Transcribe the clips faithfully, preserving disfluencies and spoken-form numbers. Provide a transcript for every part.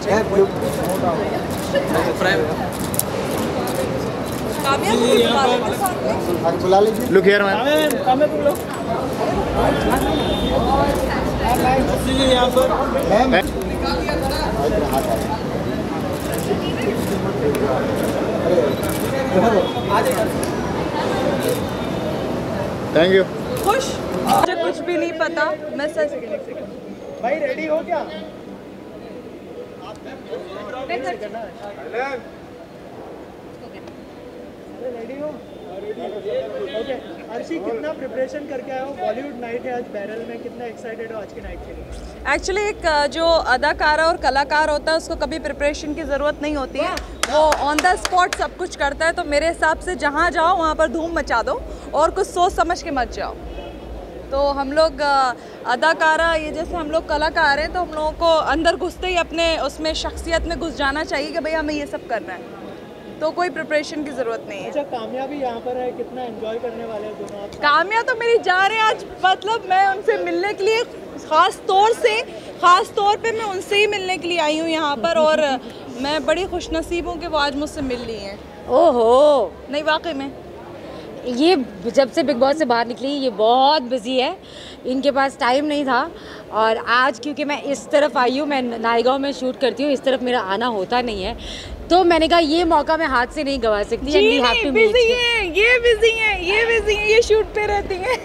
बुला लीजिए। Look here ma'am. यहाँ पर थैंक यू। खुश? मुझे कुछ भी नहीं पता। मैं सच भाई रेडी हो क्या? रेडी हो? ओके। अर्शी, कितना प्रिपरेशन करके आए हो? बॉलीवुड नाइट है आज बैरल में, कितना एक्साइटेड हो आज की नाइट के लिए? एक्चुअली एक जो अदाकारा और कलाकार होता है उसको कभी प्रिपरेशन की ज़रूरत नहीं होती है, वो ऑन द स्पॉट सब कुछ करता है। तो मेरे हिसाब से जहाँ जाओ वहाँ पर धूम मचा दो और कुछ सोच समझ के मत जाओ। तो हम लोग अदाकारा, ये जैसे हम लोग कलाकार हैं, तो हम लोगों को अंदर घुसते ही अपने उसमें शख्सियत में घुस जाना चाहिए कि भाई हमें ये सब करना है, तो कोई प्रिपरेशन की ज़रूरत नहीं है। अच्छा, कामया भी यहाँ पर है, कितना एंजॉय करने वाले हैं दोनों आप? कामया तो मेरी जा रहे हैं आज, मतलब मैं उनसे मिलने के लिए ख़ास तौर से ख़ास तौर पे मैं उनसे ही मिलने के लिए आई हूँ यहाँ पर, और मैं बड़ी खुशनसीब हूँ कि वो आज मुझसे मिल रही हैं। ओहो, नहीं वाकई में ये जब से बिग बॉस से बाहर निकली ये बहुत बिजी है, इनके पास टाइम नहीं था। और आज क्योंकि मैं इस तरफ आई हूँ, मैं नायगांव में शूट करती हूँ, इस तरफ मेरा आना होता नहीं है, तो मैंने कहा ये मौका मैं हाथ से नहीं गंवा सकती। जी नहीं, बिजी है, ये बिजी है, ये बिजी है, ये शूट पे रहती हैं।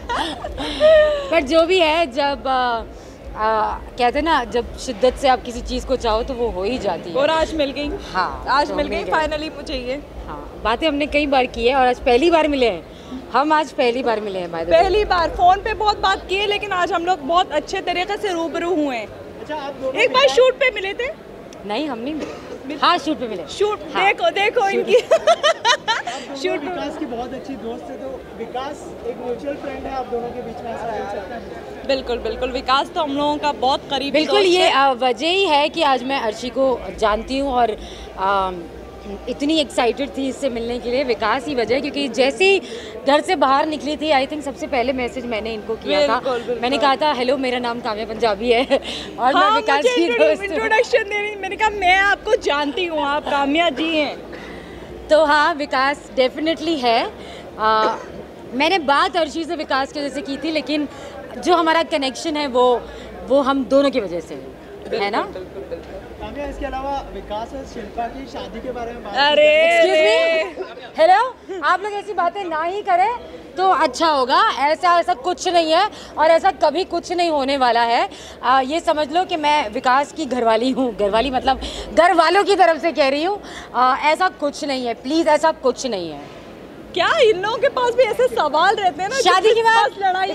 पर जो भी है, जब आ, आ, कहते हैं ना, जब शिद्दत से आप किसी चीज़ को चाहो तो वो हो ही जाती है। और आज मिल गई। हाँ, आज तो मिल गई फाइनली मुझे ये। हाँ, बातें हमने कई बार की है और आज पहली बार मिले हैं हम, आज पहली बार मिले हैं। बाय द वे पहली बार फोन पे बहुत बात की है, लेकिन आज हम लोग बहुत अच्छे तरीके से रूबरू हुए हैं। अच्छा, आप दोनों एक बार शूट पे मिले थे? नहीं, हम नहीं मिले। हाँ, शूट पे मिले। शूट हाँ। देखो देखो इनकी शूट। विकास की बहुत अच्छी दोस्त है, तो विकास एक म्यूचुअल फ्रेंड है आप दोनों के बीच में, ऐसा बोल सकते हैं? बिल्कुल बिल्कुल, विकास तो हम लोगों का बहुत करीबी बिल्कुल, दोस्त ये है। वजह ही है कि आज मैं अर्शी को जानती हूँ और आ, इतनी एक्साइटेड थी इससे मिलने के लिए। विकास ही वजह है, क्योंकि जैसे ही घर से बाहर निकली थी, आई थिंक सबसे पहले मैसेज मैंने इनको किया था। बिल्कुल, बिल्कुल। मैंने कहा था हेलो, मेरा नाम काम्या पंजाबी है और हाँ, मैं विकास की दोस्त हूँ। इंट्रोडक्शन दे रही, मैंने कहा मैं आपको जानती हूँ, आप काम्या जी हैं। तो हाँ, विकास डेफिनेटली है। आ, मैंने बात अर्शी से विकास के जैसे की थी, लेकिन जो हमारा कनेक्शन है वो वो हम दोनों की वजह से है ना। काम्या, इसके अलावा विकास और शिल्पा की शादी के बारे में बात? अरे हेलो, आप लोग ऐसी बातें ना ही करें तो अच्छा होगा। ऐसा ऐसा कुछ नहीं है और ऐसा कभी कुछ नहीं होने वाला है। आ, ये समझ लो कि मैं विकास की घरवाली हूँ, घरवाली मतलब घर वालों की तरफ से कह रही हूँ। ऐसा कुछ नहीं है, प्लीज़, ऐसा कुछ नहीं है। क्या इन लोगों के पास भी ऐसे सवाल रहते हैं ना, शादी की बात? लड़ाई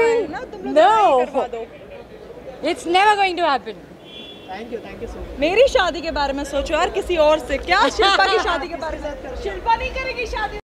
no, it's never going to happen. Thank you, thank you so much. मेरी शादी के बारे में सोचो यार, किसी और से क्या। शिल्पा की शादी के बारे में, शिल्पा नहीं करेगी शादी।